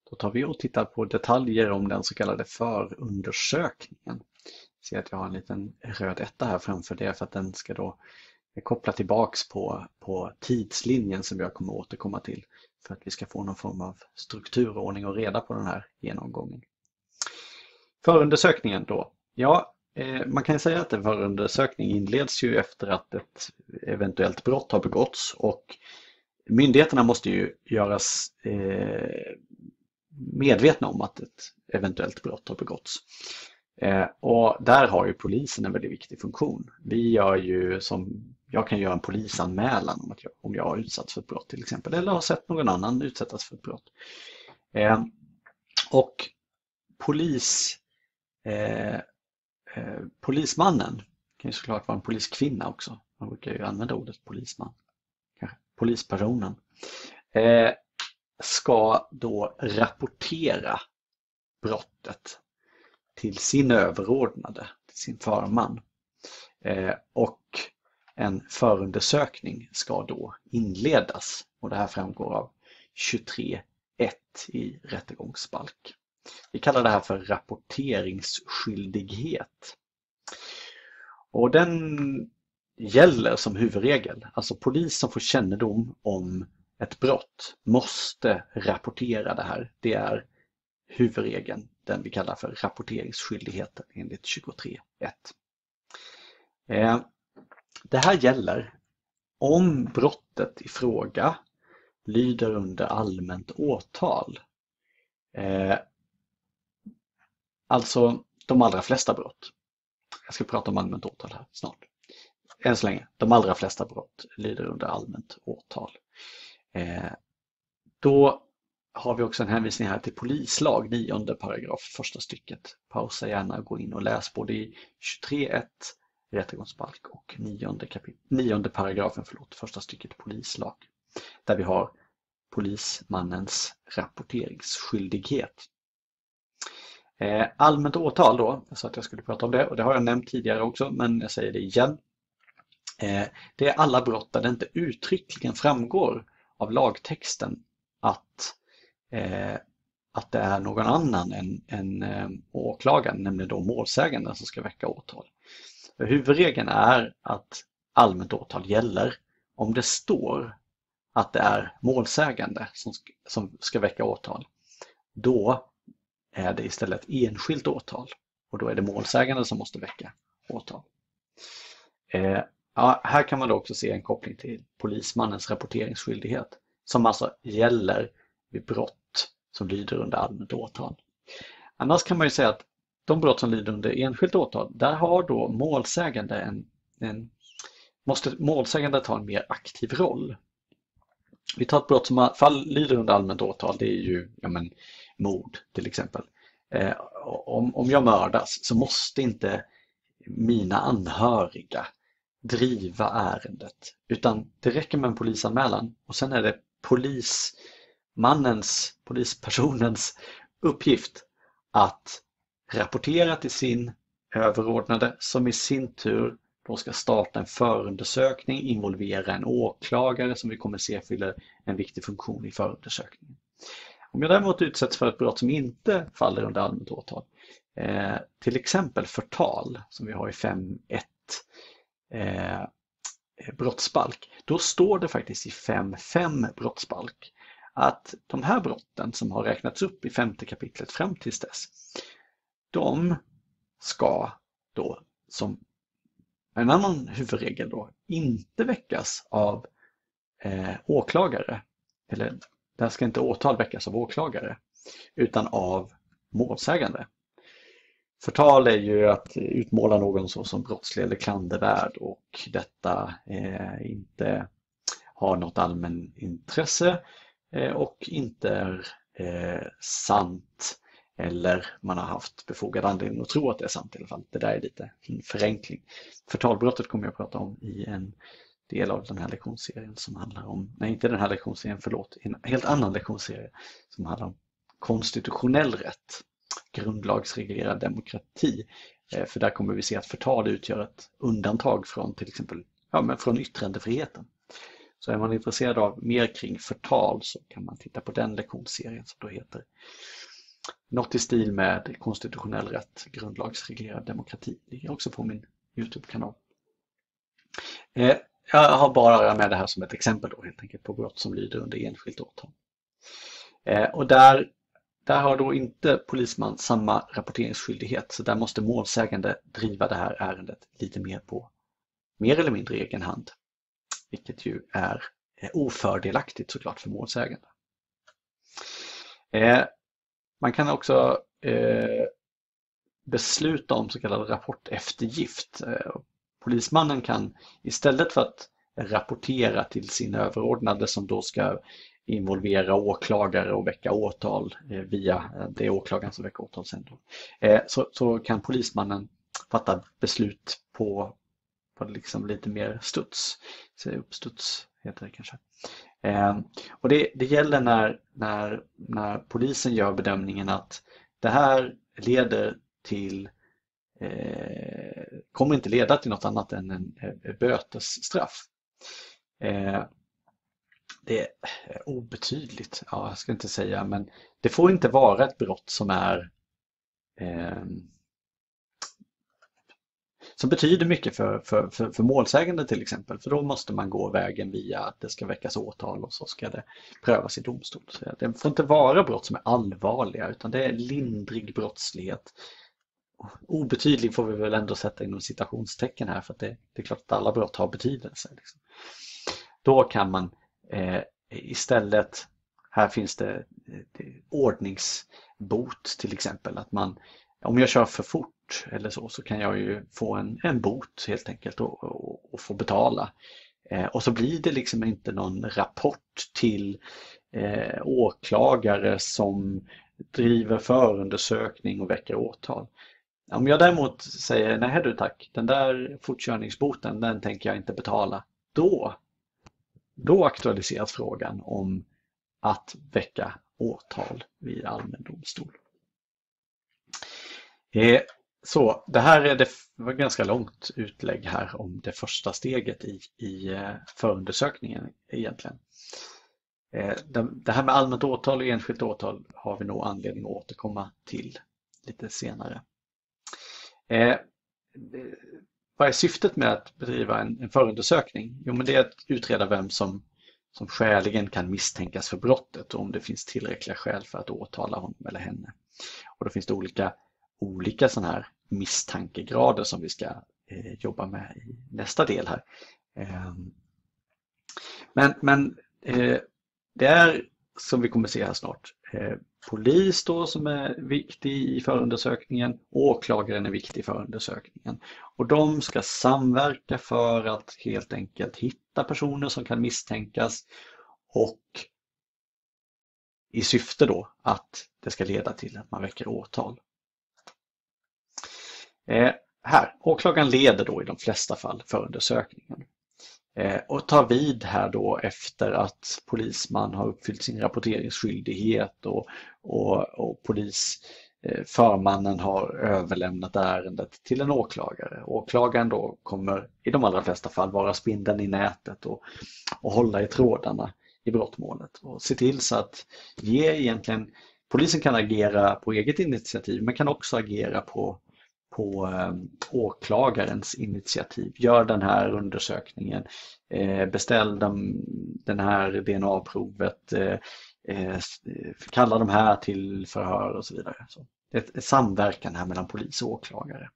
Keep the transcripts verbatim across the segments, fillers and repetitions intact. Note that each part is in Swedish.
Då tar vi och tittar på detaljer om den så kallade förundersökningen. Se att jag har en liten röd etta här framför det för att den ska då koppla tillbaks på, på tidslinjen som jag kommer återkomma till för att vi ska få någon form av strukturordning och reda på den här genomgången. Förundersökningen då. Ja, eh, man kan säga att en förundersökning inleds ju efter att ett eventuellt brott har begåtts och myndigheterna måste ju göras eh, medvetna om att ett eventuellt brott har begåtts. Eh, och där har ju polisen en väldigt viktig funktion. Vi gör ju som, jag kan göra en polisanmälan om att jag, om jag har utsatts för ett brott till exempel, eller har sett någon annan utsättas för ett brott. Eh, och polis, eh, eh, polismannen kan ju såklart vara en poliskvinna också. Man brukar ju använda ordet polisman, kanske polispersonen. Eh, ska då rapportera brottet till sin överordnade, till sin förman. Eh, och en förundersökning ska då inledas. Och det här framgår av tjugotre ett i rättegångsbalk. Vi kallar det här för rapporteringsskyldighet. Och den gäller som huvudregel. Alltså polis som får kännedom om ett brott måste rapportera det här. Det är huvudregeln, den vi kallar för rapporteringsskyldigheten enligt tjugotre ett. Eh, det här gäller om brottet i fråga lyder under allmänt åtal. Eh, alltså de allra flesta brott. Jag ska prata om allmänt åtal här snart. Än så länge, de allra flesta brott lyder under allmänt åtal. Eh, då har vi också en hänvisning här till polislag, nionde paragraf, första stycket. Pausa gärna och gå in och läs både i tjugotre ett rättegångsbalk och nionde, kapit- nionde paragrafen, förlåt, första stycket polislag. Där vi har polismannens rapporteringsskyldighet. Eh, allmänt åtal då, jag sa att jag skulle prata om det och det har jag nämnt tidigare också, men jag säger det igen. Eh, det är alla brott där det inte uttryckligen framgår av lagtexten att, eh, att det är någon annan än, än eh, åklagaren, nämligen då målsäganden som ska väcka åtal. För huvudregeln är att allmänt åtal gäller om det står att det är målsägande som ska, som ska väcka åtal. Då är det istället enskilt åtal och då är det målsägande som måste väcka åtal. Eh, ja, här kan man då också se en koppling till polismannens rapporteringsskyldighet som alltså gäller vid brott som lyder under allmänt åtal. Annars kan man ju säga att de brott som lyder under enskilt åtal, där har då målsägande en, en måste målsägande ta en mer aktiv roll. Vi tar ett brott som fall lyder under allmänt åtal, det är ju ja men, mord till exempel. Eh, om, om jag mördas så måste inte mina anhöriga driva ärendet, utan det räcker med en polisanmälan och sen är det polismannens, polispersonens uppgift att rapportera till sin överordnade som i sin tur då ska starta en förundersökning, involvera en åklagare som vi kommer se fyller en viktig funktion i förundersökningen. Om jag däremot utsätts för ett brott som inte faller under allmänt åtal, eh, till exempel förtal som vi har i fem ett eh, brottsbalk, då står det faktiskt i fem fem brottsbalk att de här brotten som har räknats upp i femte kapitlet fram tills dess, de ska då som en annan huvudregel då inte väckas av eh, åklagare, eller där ska inte åtal väckas av åklagare utan av målsägande. Förtal är ju att utmåla någon så som brottslig eller klandervärd och detta eh, inte har något allmän intresse eh, och inte är eh, sant eller man har haft befogad anledning att tro att det är sant i alla fall. Det där är lite en förenkling. Förtalbrottet kommer jag att prata om i en del av den här lektionsserien som handlar om, nej inte den här lektionsserien, förlåt, en helt annan lektionsserie som handlar om konstitutionell rätt, grundlagsreglerad demokrati. För där kommer vi se att förtal utgör ett undantag från till exempel ja, men från yttrandefriheten. Så är man intresserad av mer kring förtal så kan man titta på den lektionsserien som då heter något i stil med konstitutionell rätt, grundlagsreglerad demokrati. Det ligger också på min YouTube-kanal. Eh, jag har bara med det här som ett exempel då, helt enkelt på brott som lyder under enskilt åtal. Eh, och där, där har då inte polisman samma rapporteringsskyldighet, så där måste målsägande driva det här ärendet lite mer på mer eller mindre egen hand. Vilket ju är ofördelaktigt såklart för målsägande. Eh, man kan också eh, besluta om så kallad rapporteftergift. Eh, polismannen kan istället för att rapportera till sin överordnade som då ska involvera åklagare och väcka åtal eh, via det åklagaren som väcker åtal sen då. Eh, så, så kan polismannen fatta beslut på på liksom lite mer studs, så uppstuds heter det kanske. Eh, och det, det gäller när, när, när polisen gör bedömningen att det här leder till, eh, kommer inte leda till något annat än en, en bötesstraff. Eh, det är obetydligt, ja, jag ska inte säga, men det får inte vara ett brott som är eh, som betyder mycket för, för, för, för målsägande till exempel. För då måste man gå vägen via att det ska väckas åtal och så ska det prövas i domstol. Så det får inte vara brott som är allvarliga utan det är lindrig brottslighet. Obetydlig får vi väl ändå sätta inom citationstecken här för att det, det är klart att alla brott har betydelse. Liksom. Då kan man eh, istället, här finns det, det ordningsbot till exempel. Att man, om jag kör för fort eller så, så kan jag ju få en, en bot helt enkelt och, och, och få betala. Eh, och så blir det liksom inte någon rapport till eh, åklagare som driver förundersökning och väcker åtal. Om jag däremot säger nej du tack, den där fortkörningsboten den tänker jag inte betala. Då, då aktualiseras frågan om att väcka åtal vid allmän domstol. Eh, Så det här är det var ganska långt utlägg här om det första steget i, i förundersökningen egentligen. Det här med allmänt åtal och enskilt åtal har vi nog anledning att återkomma till lite senare. Vad är syftet med att bedriva en, en förundersökning? Jo, men det är att utreda vem som, som skäligen kan misstänkas för brottet och om det finns tillräckliga skäl för att åtala honom eller henne. Och då finns det olika olika sådana här misstankegrader som vi ska eh, jobba med i nästa del här. Eh, men men eh, det är, som vi kommer se här snart, eh, polis då som är viktig i förundersökningen, åklagaren är viktig i förundersökningen. Och de ska samverka för att helt enkelt hitta personer som kan misstänkas och i syfte då att det ska leda till att man väcker åtal. Eh, här, åklagaren leder då i de flesta fall förundersökningen eh, och tar vid här då efter att polisman har uppfyllt sin rapporteringsskyldighet och, och, och polis, eh, förmannen har överlämnat ärendet till en åklagare. Åklagaren då kommer i de allra flesta fall vara spindeln i nätet och, och hålla i trådarna i brottmålet och se till så att ge egentligen, polisen kan agera på eget initiativ men kan också agera på på eh, åklagarens initiativ. Gör den här undersökningen, eh, beställ dem, den här D N A-provet, eh, eh, kalla de här till förhör och så vidare. Så det är ett, ett samverkan här mellan polis och åklagare.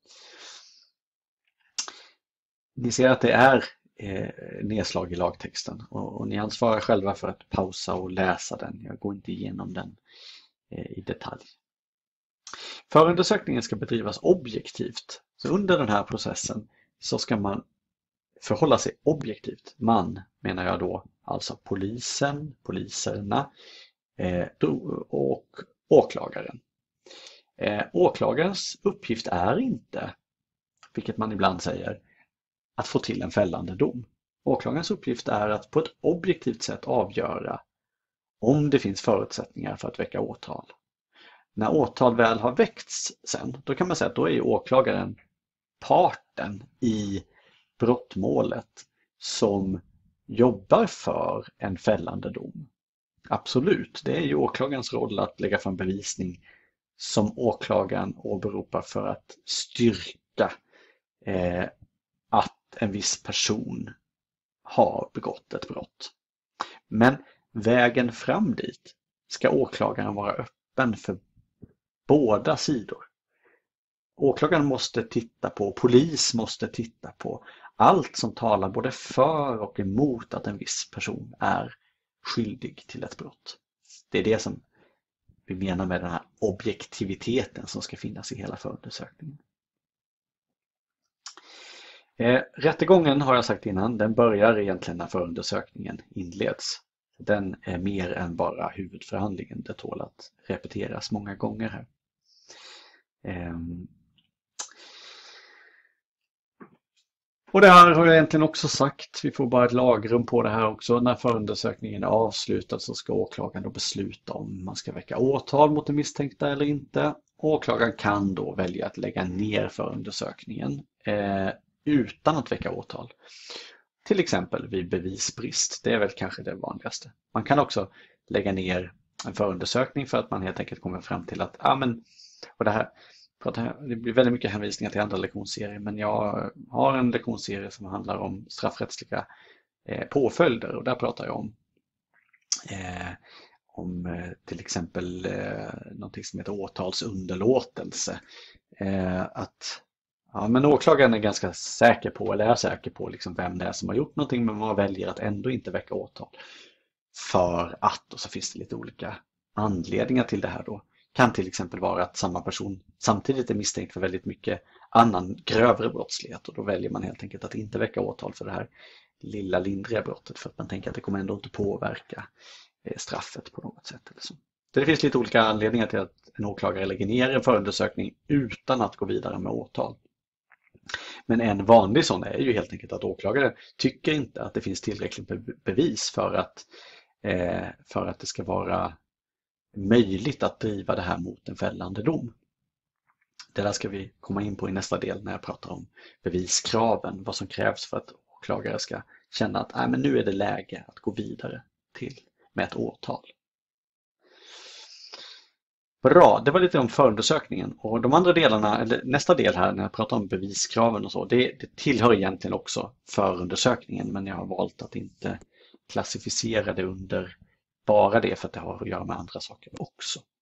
Ni ser att det är eh, nedslag i lagtexten och, och ni ansvarar själva för att pausa och läsa den. Jag går inte igenom den eh, i detalj. Förundersökningen ska bedrivas objektivt. Så under den här processen så ska man förhålla sig objektivt. Man menar jag då alltså polisen, poliserna eh, och åklagaren. Eh, åklagarens uppgift är inte, vilket man ibland säger, att få till en fällande dom. Åklagarens uppgift är att på ett objektivt sätt avgöra om det finns förutsättningar för att väcka åtal. När åtal väl har väckts sen, då kan man säga att då är åklagaren parten i brottmålet som jobbar för en fällande dom. Absolut, det är ju åklagarens roll att lägga fram bevisning som åklagaren åberopar för att styrka eh, att en viss person har begått ett brott. Men vägen fram dit ska åklagaren vara öppen för båda sidor. Åklagaren måste titta på, polis måste titta på allt som talar både för och emot att en viss person är skyldig till ett brott. Det är det som vi menar med den här objektiviteten som ska finnas i hela förundersökningen. Eh, rättegången har jag sagt innan, den börjar egentligen när förundersökningen inleds. Den är mer än bara huvudförhandlingen, det tål att repeteras många gånger här. Eh, Och det här har jag egentligen också sagt. Vi får bara ett lagrum på det här också. När förundersökningen är avslutad så ska åklagaren då besluta om man ska väcka åtal mot den misstänkta eller inte. Åklagaren kan då välja att lägga ner förundersökningen eh, utan att väcka åtal. Till exempel vid bevisbrist. Det är väl kanske det vanligaste. Man kan också lägga ner en förundersökning för att man helt enkelt kommer fram till att ja, men, och det här det blir väldigt mycket hänvisningar till andra lektionsserier, men jag har en lektionsserie som handlar om straffrättsliga eh, påföljder och där pratar jag om, eh, om eh, till exempel eh, någonting som heter åtalsunderlåtelse. Eh, att ja, men åklagaren är ganska säker på, eller är säker på liksom vem det är som har gjort någonting, men man väljer att ändå inte väcka åtal för att, och så finns det lite olika anledningar till det här då. Kan till exempel vara att samma person samtidigt är misstänkt för väldigt mycket annan grövre brottslighet och då väljer man helt enkelt att inte väcka åtal för det här lilla lindriga brottet för att man tänker att det kommer ändå inte påverka straffet på något sätt. Eller så. Det finns lite olika anledningar till att en åklagare lägger ner en förundersökning utan att gå vidare med åtal. Men en vanlig sån är ju helt enkelt att åklagare tycker inte att det finns tillräckligt bevis för att, eh, för att det ska vara möjligt att driva det här mot en fällande dom. Det där ska vi komma in på i nästa del när jag pratar om beviskraven, vad som krävs för att åklagare ska känna att nej, men nu är det läge att gå vidare till med ett åtal. Bra, det var lite om förundersökningen och de andra delarna, eller nästa del här när jag pratar om beviskraven och så, det, det tillhör egentligen också förundersökningen, men jag har valt att inte klassificera det under bara det för att det har att göra med andra saker också.